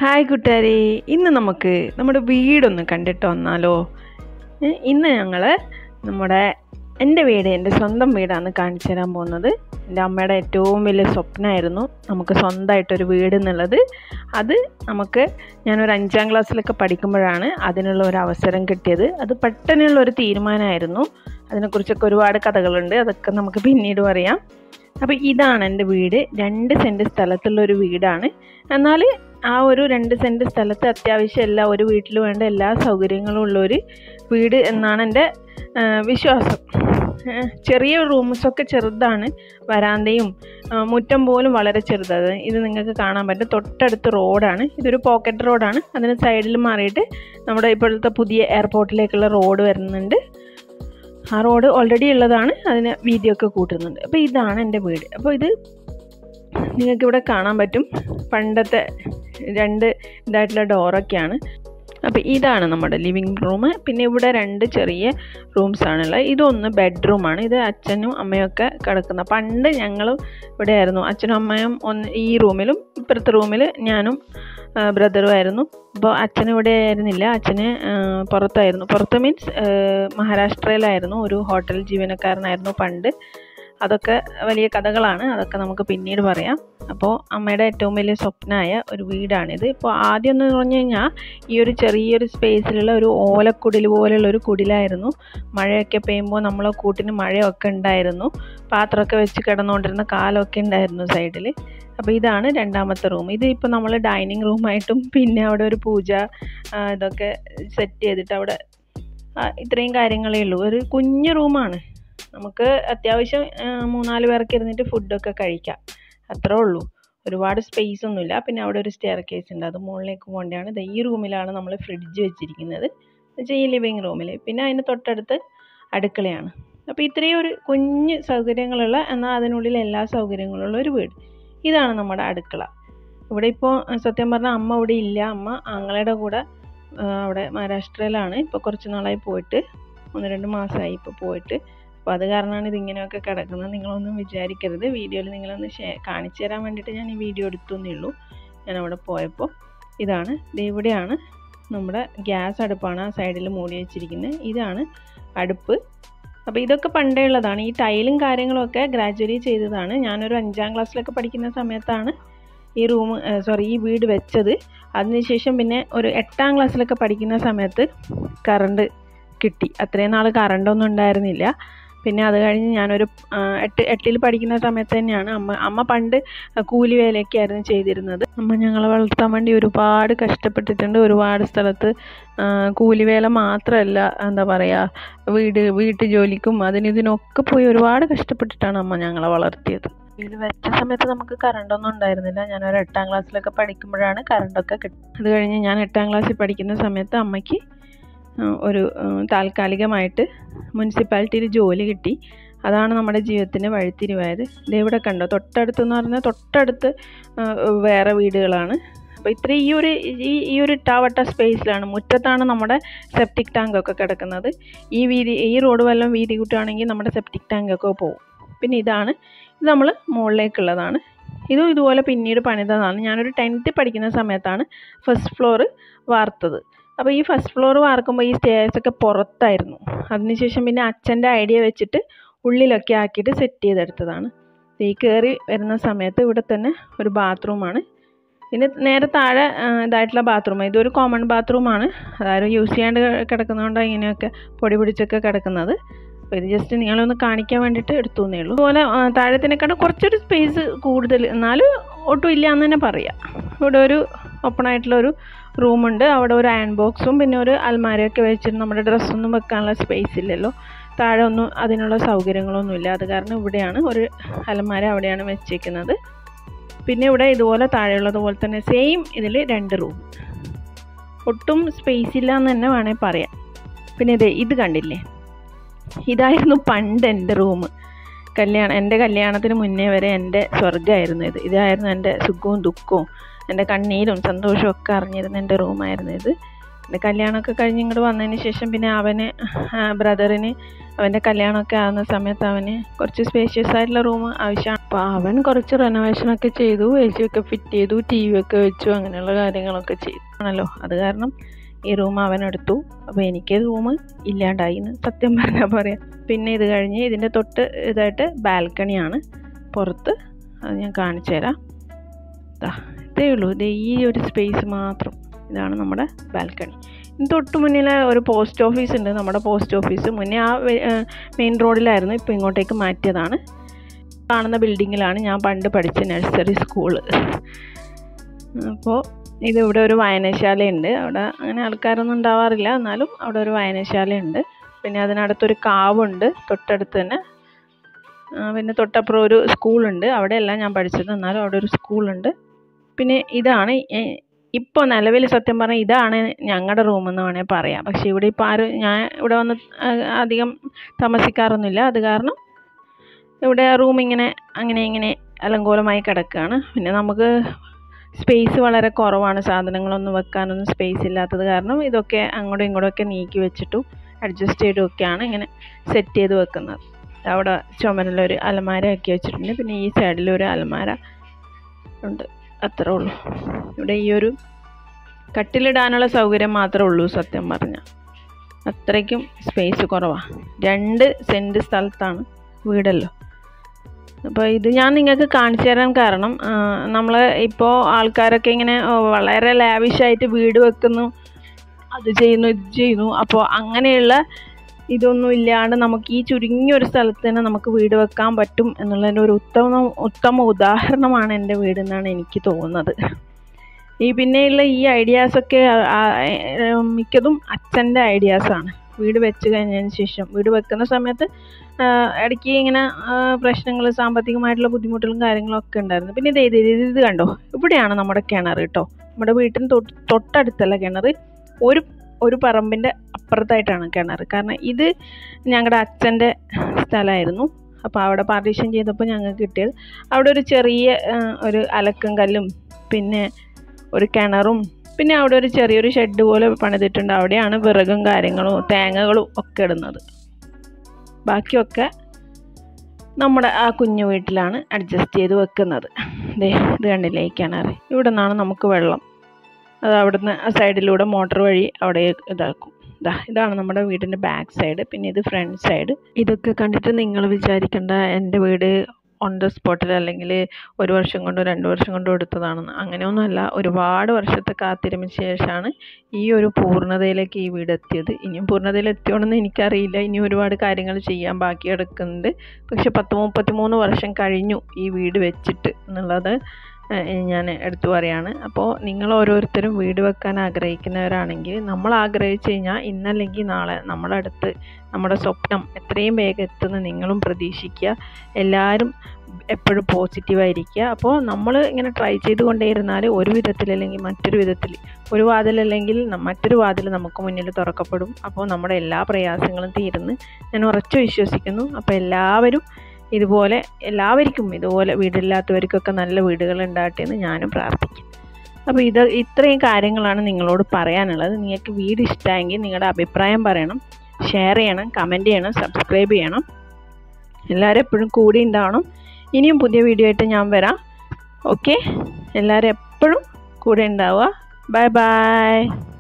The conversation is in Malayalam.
ഹായ് കൂട്ടുകാരെ, ഇന്ന് നമുക്ക് നമ്മുടെ വീടൊന്ന് കണ്ടിട്ട് വന്നാലോ. ഇന്ന് ഞങ്ങൾ എൻ്റെ വീട്, എൻ്റെ സ്വന്തം വീടാണ് കാണിച്ചു തരാൻ പോകുന്നത്. എൻ്റെ അമ്മയുടെ ഏറ്റവും വലിയ സ്വപ്നമായിരുന്നു നമുക്ക് സ്വന്തമായിട്ടൊരു വീട് എന്നുള്ളത്. അത് ഞാനൊരു 5ാം ക്ലാസ്സിലൊക്കെ പഠിക്കുമ്പോഴാണ് അതിനുള്ള ഒരു അവസരം കിട്ടിയത്. അത് പെട്ടെന്നുള്ളൊരു തീരുമാനമായിരുന്നു. അതിനെക്കുറിച്ചൊക്കെ ഒരുപാട് കഥകളുണ്ട്, അതൊക്കെ നമുക്ക് പിന്നീട് പറയാം. അപ്പോൾ ഇതാണ് എൻ്റെ വീട്. 2 സെൻറ്റ് സ്ഥലത്തുള്ളൊരു വീടാണ്. എന്നാൽ ആ ഒരു 2 സെൻറ്റ് സ്ഥലത്ത് അത്യാവശ്യം ഒരു വീട്ടിൽ വേണ്ട എല്ലാ സൗകര്യങ്ങളും ഉള്ളൊരു വീട് എന്നാണ് എൻ്റെ വിശ്വാസം. ചെറിയ റൂംസൊക്കെ ചെറുതാണ്, വരാന്തയും മുറ്റം പോലും വളരെ ചെറുതാണ്. ഇത് നിങ്ങൾക്ക് കാണാൻ പറ്റും. തൊട്ടടുത്ത് റോഡാണ്. ഇതൊരു പോക്കറ്റ് റോഡാണ്. അതിന് സൈഡിൽ മാറിയിട്ട് നമ്മുടെ ഇപ്പോഴത്തെ പുതിയ എയർപോർട്ടിലേക്കുള്ള റോഡ് വരുന്നുണ്ട്. ആ റോഡ് ഓൾറെഡി ഉള്ളതാണ്, അതിന് വീതിയൊക്കെ കൂട്ടുന്നുണ്ട്. അപ്പോൾ ഇതാണ് എൻ്റെ വീട്. അപ്പോൾ ഇത് നിങ്ങൾക്കിവിടെ കാണാൻ പറ്റും. പണ്ടത്തെ 2 ഇതായിട്ടുള്ള ഡോറൊക്കെയാണ്. അപ്പോൾ ഇതാണ് നമ്മുടെ ലിവിങ് റൂം. പിന്നെ ഇവിടെ 2 ചെറിയ റൂംസാണുള്ളത്. ഇതൊന്ന് ബെഡ്റൂമാണ്. ഇത് അച്ഛനും അമ്മയൊക്കെ കിടക്കുന്ന. പണ്ട് ഞങ്ങളും ഇവിടെ ആയിരുന്നു. അച്ഛനും അമ്മയും ഈ റൂമിലും ഇപ്പുറത്തെ റൂമിൽ ഞാനും ബ്രദറും ആയിരുന്നു. അപ്പോൾ അച്ഛനും ഇവിടെ ആയിരുന്നില്ല. അച്ഛന് പുറത്തായിരുന്നു. പുറത്ത് മീൻസ് മഹാരാഷ്ട്രയിലായിരുന്നു. ഒരു ഹോട്ടൽ ജീവനക്കാരനായിരുന്നു പണ്ട്. അതൊക്കെ വലിയ കഥകളാണ്, അതൊക്കെ നമുക്ക് പിന്നീട് പറയാം. അപ്പോൾ അമ്മയുടെ ഏറ്റവും വലിയ സ്വപ്നമായ ഒരു വീടാണിത്. ഇപ്പോൾ ആദ്യം എന്ന് പറഞ്ഞു കഴിഞ്ഞാൽ ഈ ഒരു ചെറിയൊരു സ്പേസിലുള്ള ഒരു ഓലക്കുടിൽ പോലുള്ളൊരു കുടിലായിരുന്നു. മഴയൊക്കെ പെയ്യുമ്പോൾ നമ്മളെ കൂട്ടിന് മഴയൊക്കെ ഉണ്ടായിരുന്നു. പാത്രമൊക്കെ വെച്ച് കിടന്നുകൊണ്ടിരുന്ന കാലമൊക്കെ ഉണ്ടായിരുന്നു സൈഡിൽ. അപ്പോൾ ഇതാണ് 2ാമത്തെ റൂം. ഇത് ഇപ്പോൾ നമ്മൾ ഡൈനിങ് റൂമായിട്ടും പിന്നെ അവിടെ ഒരു പൂജ ഇതൊക്കെ സെറ്റ് ചെയ്തിട്ട് അവിടെ ഇത്രയും കാര്യങ്ങളേ ഉള്ളൂ. ഒരു കുഞ്ഞു റൂമാണ്. നമുക്ക് അത്യാവശ്യം 3-4 പേർക്ക് ഇരുന്നിട്ട് ഫുഡൊക്കെ കഴിക്കാം, അത്രേ ഉള്ളൂ. ഒരുപാട് സ്പേസ് ഒന്നുമില്ല. പിന്നെ അവിടെ ഒരു സ്റ്റെയർ കേസ് ഉണ്ട്, അത് മുകളിലേക്ക് പോകേണ്ടതാണ്. ഈ റൂമിലാണ് നമ്മൾ ഫ്രിഡ്ജ് വെച്ചിരിക്കുന്നത്, ഈ ലിവിങ് റൂമിൽ. പിന്നെ അതിന് തൊട്ടടുത്ത് അടുക്കളയാണ്. അപ്പോൾ ഇത്രയും ഒരു കുഞ്ഞ് സൗകര്യങ്ങളുള്ള, എന്നാൽ അതിനുള്ളിൽ എല്ലാ സൗകര്യങ്ങളുള്ള ഒരു വീട്. ഇതാണ് നമ്മുടെ അടുക്കള. ഇവിടെ ഇപ്പോൾ സത്യം പറഞ്ഞാൽ അമ്മ ഇവിടെ ഇല്ല. അമ്മ ആങ്ങളുടെ കൂടെ അവിടെ മഹാരാഷ്ട്രയിലാണ്. ഇപ്പോൾ കുറച്ച് നാളായി പോയിട്ട്, 1-2 മാസമായി ഇപ്പോൾ പോയിട്ട്. അപ്പോൾ അത് കാരണമാണ് ഇതിങ്ങനെയൊക്കെ കിടക്കുന്നത്. നിങ്ങളൊന്നും വിചാരിക്കരുത്. വീഡിയോയിൽ നിങ്ങളൊന്ന് കാണിച്ചു തരാൻ വേണ്ടിയിട്ട് ഞാൻ ഈ വീഡിയോ എടുത്തേ ഉള്ളൂ. ഞാൻ അവിടെ പോയപ്പോൾ ഇതാണ്. ഇവിടെയാണ് നമ്മുടെ ഗ്യാസ് അടുപ്പാണ്, ആ സൈഡിൽ മൂടി വെച്ചിരിക്കുന്നത്. ഇതാണ് അടുപ്പ്. അപ്പോൾ ഇതൊക്കെ പണ്ടേ ഉള്ളതാണ്. ഈ ടൈലും കാര്യങ്ങളൊക്കെ ഗ്രാജുവലി ചെയ്തതാണ്. ഞാനൊരു 5ാം ക്ലാസ്സിലൊക്കെ പഠിക്കുന്ന സമയത്താണ് ഈ വീട് വെച്ചത്. അതിനുശേഷം പിന്നെ ഒരു 8ാം ക്ലാസ്സിലൊക്കെ പഠിക്കുന്ന സമയത്ത് കറണ്ട് കിട്ടി. അത്രയും നാൾ കറണ്ടൊന്നും ഉണ്ടായിരുന്നില്ല. പിന്നെ അത് കഴിഞ്ഞ് ഞാനൊരു 8ൽ പഠിക്കുന്ന സമയത്ത് തന്നെയാണ് അമ്മ പണ്ട് കൂലി വേലയൊക്കെ ആയിരുന്നു ചെയ്തിരുന്നത്. അമ്മ ഞങ്ങളെ വളർത്താൻ വേണ്ടി ഒരുപാട് കഷ്ടപ്പെട്ടിട്ടുണ്ട്. ഒരുപാട് സ്ഥലത്ത് കൂലിവേല മാത്രമല്ല, എന്താ പറയുക, വീട്ടു ജോലിക്കും ഇതിനൊക്കെ പോയി ഒരുപാട് കഷ്ടപ്പെട്ടിട്ടാണ് അമ്മ ഞങ്ങളെ വളർത്തിയത്. വീട് വെച്ച സമയത്ത് നമുക്ക് കറണ്ടൊന്നും ഉണ്ടായിരുന്നില്ല. ഞാനൊരു 8ാം ക്ലാസ്സിലൊക്കെ പഠിക്കുമ്പോഴാണ് കറണ്ടൊക്കെ കിട്ടുന്നത്. അത് കഴിഞ്ഞ് ഞാൻ 8ാം ക്ലാസ്സിൽ പഠിക്കുന്ന സമയത്ത് അമ്മയ്ക്ക് ഒരു താൽക്കാലികമായിട്ട് മുനിസിപ്പാലിറ്റിയിൽ ജോലി കിട്ടി. അതാണ് നമ്മുടെ ജീവിതത്തിന് വഴിത്തിരിവായത്. ഇവിടെ കണ്ടോ, തൊട്ടടുത്തെന്ന് പറഞ്ഞാൽ തൊട്ടടുത്ത് വേറെ വീടുകളാണ്. അപ്പോൾ ഇത്രയും ഈ ഒരു ഇട്ടാവട്ട സ്പേസിലാണ്, മുറ്റത്താണ് നമ്മുടെ സെപ്റ്റിക് ടാങ്കൊക്കെ കിടക്കുന്നത്. ഈ റോഡ് വല്ലതും വീതി കൂട്ടുകയാണെങ്കിൽ നമ്മുടെ സെപ്റ്റിക് ടാങ്കൊക്കെ പോകും. പിന്നെ ഇത് നമ്മൾ മുകളിലേക്കുള്ളതാണ്. ഇതുപോലെ പിന്നീട് പണിതതാണ്. ഞാനൊരു 10th പഠിക്കുന്ന സമയത്താണ് ഫസ്റ്റ് ഫ്ലോർ വാർത്തത്. അപ്പോൾ ഈ ഫസ്റ്റ് ഫ്ലോർ വാർക്കുമ്പോൾ ഈ സ്റ്റെയർസൊക്കെ പുറത്തായിരുന്നു. അതിനുശേഷം പിന്നെ അച്ഛൻ്റെ ഐഡിയ വെച്ചിട്ട് ഉള്ളിലൊക്കെ ആക്കിയിട്ട് സെറ്റ് ചെയ്തെടുത്തതാണ്. ഈ കയറി വരുന്ന സമയത്ത് ഇവിടെ തന്നെ ഒരു ബാത്റൂമാണ്. പിന്നെ നേരെ താഴെ ഇതായിട്ടുള്ള ബാത്റൂം. ഇതൊരു കോമൺ ബാത്റൂമാണ്. അതായത് യൂസ് ചെയ്യാണ്ട് കിടക്കുന്നതുകൊണ്ടാണ് ഇങ്ങനെയൊക്കെ പൊടി പിടിച്ചൊക്കെ കിടക്കുന്നത്. അപ്പോൾ ഇത് ജസ്റ്റ് നിങ്ങളൊന്ന് കാണിക്കാൻ വേണ്ടിയിട്ട് എടുത്തുവെന്നേ ഉള്ളൂ. അതുപോലെ താഴത്തിനേക്കാളും കുറച്ചൊരു സ്പേസ് കൂടുതൽ, എന്നാലും ഒട്ടും ഇല്ല എന്ന് തന്നെ പറയാം. ഇവിടെ ഒരു ഓപ്പൺ ആയിട്ടുള്ള ഒരു റൂമുണ്ട്. അവിടെ ഒരു അയൺ ബോക്സും പിന്നെ ഒരു അൽമാരയൊക്കെ വെച്ചിട്ട് നമ്മുടെ ഡ്രസ്സൊന്നും വെക്കാനുള്ള സ്പേസ് ഇല്ലല്ലോ. താഴെ ഒന്നും അതിനുള്ള സൗകര്യങ്ങളൊന്നുമില്ല. അത് കാരണം ഇവിടെയാണ് ഒരു അലമാര അവിടെയാണ് വെച്ചേക്കുന്നത്. പിന്നെ ഇവിടെ ഇതുപോലെ താഴെയുള്ളതുപോലെ തന്നെ സെയിം ഇതിൽ 2 റൂം. ഒട്ടും സ്പേസ് ഇല്ല എന്ന് തന്നെ വേണമെങ്കിൽ പറയാം. പിന്നെ ഇത് കണ്ടില്ലേ, ഇതായിരുന്നു പണ്ട് എൻ്റെ റൂം. എൻ്റെ കല്യാണത്തിന് മുന്നേ വരെ എൻ്റെ സ്വർഗ്ഗമായിരുന്നു ഇത്. ഇതായിരുന്നു എൻ്റെ സുഖവും ദുഃഖവും, എൻ്റെ കണ്ണീരും സന്തോഷവും ഒക്കെ അറിഞ്ഞിരുന്ന എൻ്റെ റൂമായിരുന്നു ഇത്. എൻ്റെ കല്യാണമൊക്കെ കഴിഞ്ഞ് ഇങ്ങോട്ട് വന്നതിന് ശേഷം പിന്നെ അവന് ബ്രദറിന് അവൻ്റെ കല്യാണമൊക്കെ ആകുന്ന സമയത്ത് അവന് കുറച്ച് സ്പേഷ്യസ് ആയിട്ടുള്ള റൂം ആവശ്യമാണ്. അപ്പോൾ അവൻ കുറച്ച് റെനോവേഷനൊക്കെ ചെയ്തു, AC ഒക്കെ ഫിറ്റ് ചെയ്തു, TV ഒക്കെ വെച്ചു, അങ്ങനെയുള്ള കാര്യങ്ങളൊക്കെ ചെയ്താണല്ലോ. അത് കാരണം ഈ റൂം അവനെടുത്തു. അപ്പോൾ എനിക്ക് റൂം ഇല്ലാണ്ടായി എന്ന് സത്യം പറഞ്ഞാൽ പറയാം. പിന്നെ ഇത് കഴിഞ്ഞ് ഇതിൻ്റെ തൊട്ട് ഇതായിട്ട് ബാൽക്കണിയാണ് പുറത്ത്, അത് ഞാൻ കാണിച്ചു തരാം. ഇതേ ഉള്ളൂ, ഇതേ ഈ ഒരു സ്പേസ് മാത്രം. ഇതാണ് നമ്മുടെ ബാൽക്കണി. തൊട്ട് മുന്നിൽ ഒരു പോസ്റ്റ് ഓഫീസ് ഉണ്ട്. നമ്മുടെ പോസ്റ്റ് ഓഫീസ് മുന്നേ ആ മെയിൻ റോഡിലായിരുന്നു, ഇപ്പോൾ ഇങ്ങോട്ടേക്ക് മാറ്റിയതാണ്. കാണുന്ന ബിൽഡിങ്ങിലാണ് ഞാൻ പണ്ട് പഠിച്ച നഴ്സറി സ്കൂള്. അപ്പോൾ ഇതിവിടെ ഒരു വായനശാലയുണ്ട്. അവിടെ അങ്ങനെ ആൾക്കാരൊന്നും ഉണ്ടാവാറില്ല, എന്നാലും അവിടെ ഒരു വായനശാലയുണ്ട്. പിന്നെ അതിനടുത്തൊരു കാവുണ്ട് തൊട്ടടുത്ത് തന്നെ. പിന്നെ തൊട്ടപ്പുറം ഒരു സ്കൂളുണ്ട്. അവിടെയല്ല ഞാൻ പഠിച്ചത്, എന്നാലും അവിടെ ഒരു സ്കൂളുണ്ട്. പിന്നെ ഇതാണ് ഇപ്പോൾ നിലവിൽ സത്യം പറഞ്ഞാൽ ഇതാണ് ഞങ്ങളുടെ റൂമെന്ന് വേണേൽ പറയാം. പക്ഷേ ഇവിടെ ഇപ്പോൾ ഞാൻ ഇവിടെ വന്ന് അധികം താമസിക്കാറൊന്നുമില്ല. അത് കാരണം ഇവിടെ റൂം ഇങ്ങനെ അലങ്കോലമായി കിടക്കുകയാണ്. പിന്നെ നമുക്ക് സ്പേസ് വളരെ കുറവാണ്, സാധനങ്ങളൊന്നും വെക്കാനൊന്നും സ്പേസ് ഇല്ലാത്തത് കാരണം ഇതൊക്കെ അങ്ങോട്ടും ഇങ്ങോട്ടുമൊക്കെ നീക്കി വെച്ചിട്ടു അഡ്ജസ്റ്റ് ചെയ്തൊക്കെയാണ് ഇങ്ങനെ സെറ്റ് ചെയ്ത് വെക്കുന്നത്. അവിടെ ചുമരിലൊരു അലമാര ആക്കി വെച്ചിട്ടുണ്ട്. പിന്നെ ഈ സൈഡിലൊരു അലമാര ഉണ്ട്, അത്രേ ഉള്ളൂ. ഇവിടെ ഈ ഒരു കട്ടിലിടാനുള്ള സൗകര്യം മാത്രമേ ഉള്ളൂ സത്യം പറഞ്ഞാൽ. അത്രയ്ക്കും സ്പേസ് കുറവാണ്. 2 സെൻറ്റ് സ്ഥലത്താണ് വീടല്ലോ. അപ്പോൾ ഇത് ഞാൻ നിങ്ങൾക്ക് കാണിച്ചു തരാൻ കാരണം നമ്മൾ ഇപ്പോൾ ആൾക്കാരൊക്കെ ഇങ്ങനെ വളരെ ലാവിഷായിട്ട് വീട് വെക്കുന്നു, അത് ചെയ്യുന്നു, ഇത് ചെയ്യുന്നു. അപ്പോൾ അങ്ങനെയുള്ള ഇതൊന്നും ഇല്ലാണ്ട് നമുക്ക് ഈ ചുരുങ്ങിയൊരു സ്ഥലത്ത് തന്നെ നമുക്ക് വീട് വെക്കാൻ പറ്റും എന്നുള്ളതിൻ്റെ ഒരു ഉത്തമ ഉദാഹരണമാണ് എൻ്റെ വീടെന്നാണ് എനിക്ക് തോന്നുന്നത്. പിന്നെയുള്ള ഈ ഐഡിയാസൊക്കെ മിക്കതും അച്ഛൻ്റെ ഐഡിയാസാണ്. വീട് വെച്ച് കഴിഞ്ഞതിന് ശേഷം, വീട് വെക്കുന്ന സമയത്ത് ഇടയ്ക്ക് ഇങ്ങനെ പ്രശ്നങ്ങൾ, സാമ്പത്തികമായിട്ടുള്ള ബുദ്ധിമുട്ടുകളും കാര്യങ്ങളൊക്കെ ഉണ്ടായിരുന്നു. പിന്നെ ഇത് കണ്ടോ, ഇവിടെയാണ് നമ്മുടെ കിണർ കേട്ടോ. നമ്മുടെ വീട്ടിന് തൊട്ടടുത്തല്ല കിണർ, ഒരു പറമ്പിൻ്റെ അപ്പുറത്തായിട്ടാണ് കിണർ. കാരണം ഇത് ഞങ്ങളുടെ അച്ഛൻ്റെ സ്ഥലമായിരുന്നു. അപ്പോൾ അവിടെ പാർട്ടീഷൻ ചെയ്തപ്പോൾ ഞങ്ങൾക്ക് കിട്ടിയത്. അവിടെ ഒരു ചെറിയ ഒരു അലക്കും കല്ലും പിന്നെ ഒരു കിണറും പിന്നെ അവിടെ ഒരു ചെറിയൊരു ഷെഡ് പോലെ പണിതിട്ടുണ്ട്. അവിടെയാണ് വിറകും കാര്യങ്ങളും തേങ്ങകളും ഒക്കെ ഇടുന്നത്. ബാക്കിയൊക്കെ നമ്മുടെ ആ കുഞ്ഞു വീട്ടിലാണ് അഡ്ജസ്റ്റ് ചെയ്ത് വെക്കുന്നത്. ഇത് കണ്ടില്ലേ ഈ കിണർ, ഇവിടെ നിന്നാണ് നമുക്ക് വെള്ളം. അത് അവിടുന്ന് ആ സൈഡിലൂടെ മോട്ടർ വഴി അവിടെ ഇതാക്കും. ഇതാണ് നമ്മുടെ വീടിൻ്റെ ബാക്ക് സൈഡ്. പിന്നെ ഇത് ഫ്രണ്ട് സൈഡ്. ഇതൊക്കെ കണ്ടിട്ട് നിങ്ങൾ വിചാരിക്കേണ്ട എൻ്റെ വീട് ഓൺ ദ സ്പോട്ടിൽ അല്ലെങ്കിൽ 1 വർഷം കൊണ്ടോ 2 വർഷം കൊണ്ടോ എടുത്തതാണെന്ന്. അങ്ങനെയൊന്നുമല്ല. ഒരുപാട് വർഷത്തെ കാത്തിരിപ്പിന് ശേഷമാണ് ഈ ഒരു പൂർണ്ണതയിലേക്ക് ഈ വീട് എത്തിയത്. ഇനിയും പൂർണ്ണതയിൽ എത്തിയോണെന്ന് എനിക്കറിയില്ല. ഇനി ഒരുപാട് കാര്യങ്ങൾ ചെയ്യാൻ ബാക്കി കിടക്കുന്നുണ്ട്. പക്ഷെ 33 വർഷം കഴിഞ്ഞു ഈ വീട് വെച്ചിട്ട് എന്നുള്ളത് ഞാൻ എടുത്തു പറയാണ്. അപ്പോൾ നിങ്ങൾ ഓരോരുത്തരും വീട് വെക്കാൻ ആഗ്രഹിക്കുന്നവരാണെങ്കിൽ, നമ്മൾ ആഗ്രഹിച്ചു കഴിഞ്ഞാൽ ഇന്നല്ലെങ്കിൽ നാളെ നമ്മുടെ അടുത്ത് നമ്മുടെ സ്വപ്നം എത്രയും വേഗം എത്തുന്ന നിങ്ങളും പ്രതീക്ഷിക്കുക. എല്ലാവരും എപ്പോഴും പോസിറ്റീവായിരിക്കുക. അപ്പോൾ നമ്മൾ ഇങ്ങനെ ട്രൈ ചെയ്തുകൊണ്ടേയിരുന്നാൽ ഒരു വിധത്തിലല്ലെങ്കിൽ മറ്റൊരു വിധത്തിൽ, ഒരു വാതിലല്ലെങ്കിൽ മറ്റൊരു വാതിൽ നമുക്ക് മുന്നിൽ തുറക്കപ്പെടും. അപ്പോൾ നമ്മുടെ എല്ലാ പ്രയാസങ്ങളും തീരുന്ന് ഞാൻ ഉറച്ചു വിശ്വസിക്കുന്നു. അപ്പോൾ എല്ലാവർക്കും ഇതുപോലെ വീടില്ലാത്തവർക്കൊക്കെ നല്ല വീടുകൾ ഉണ്ടാകട്ടെ എന്ന് ഞാനും പ്രാർത്ഥിക്കും. അപ്പോൾ ഇത്രയും കാര്യങ്ങളാണ് നിങ്ങളോട് പറയാനുള്ളത്. നിങ്ങൾക്ക് വീട് ഇഷ്ടമായെങ്കിൽ നിങ്ങളുടെ അഭിപ്രായം പറയണം, ഷെയർ ചെയ്യണം, കമൻറ്റ് ചെയ്യണം, സബ്സ്ക്രൈബ് ചെയ്യണം. എല്ലാവരും എപ്പോഴും കൂടി ഉണ്ടാവണം. ഇനിയും പുതിയ വീഡിയോ ആയിട്ട് ഞാൻ വരാം. ഓക്കെ, എല്ലാവരും എപ്പോഴും കൂടെ ഉണ്ടാവുക. Bye by.